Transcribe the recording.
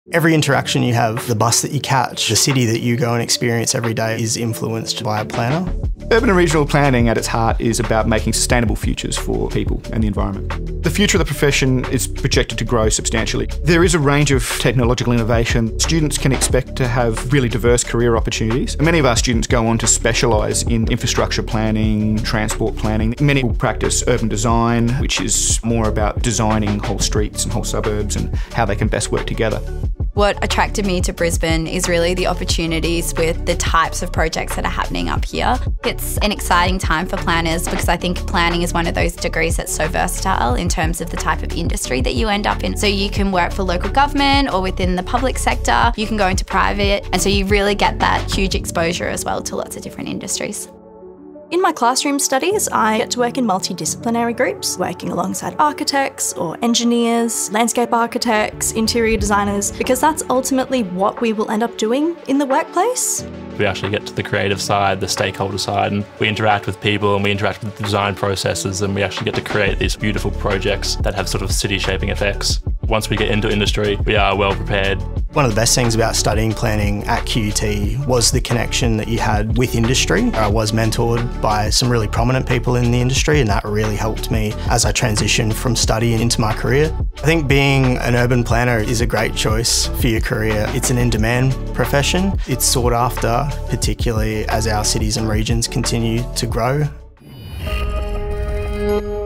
Every interaction you have, the bus that you catch, the city that you go and experience every day is influenced by a planner. Urban and regional planning at its heart is about making sustainable futures for people and the environment. The future of the profession is projected to grow substantially. There is a range of technological innovation. Students can expect to have really diverse career opportunities. Many of our students go on to specialise in infrastructure planning, transport planning. Many will practice urban design, which is more about designing whole streets and whole suburbs and how they can best work together. What attracted me to Brisbane is really the opportunities with the types of projects that are happening up here. It's an exciting time for planners because I think planning is one of those degrees that's so versatile in terms of the type of industry that you end up in. So you can work for local government or within the public sector, you can go into private, and so you really get that huge exposure as well to lots of different industries. In my classroom studies, I get to work in multidisciplinary groups, working alongside architects or engineers, landscape architects, interior designers, because that's ultimately what we will end up doing in the workplace. We actually get to the creative side, the stakeholder side, and we interact with people and we interact with the design processes, and we actually get to create these beautiful projects that have sort of city-shaping effects. Once we get into industry, we are well prepared. One of the best things about studying planning at QUT was the connection that you had with industry. I was mentored by some really prominent people in the industry, and that really helped me as I transitioned from study into my career. I think being an urban planner is a great choice for your career. It's an in-demand profession. It's sought after, particularly as our cities and regions continue to grow.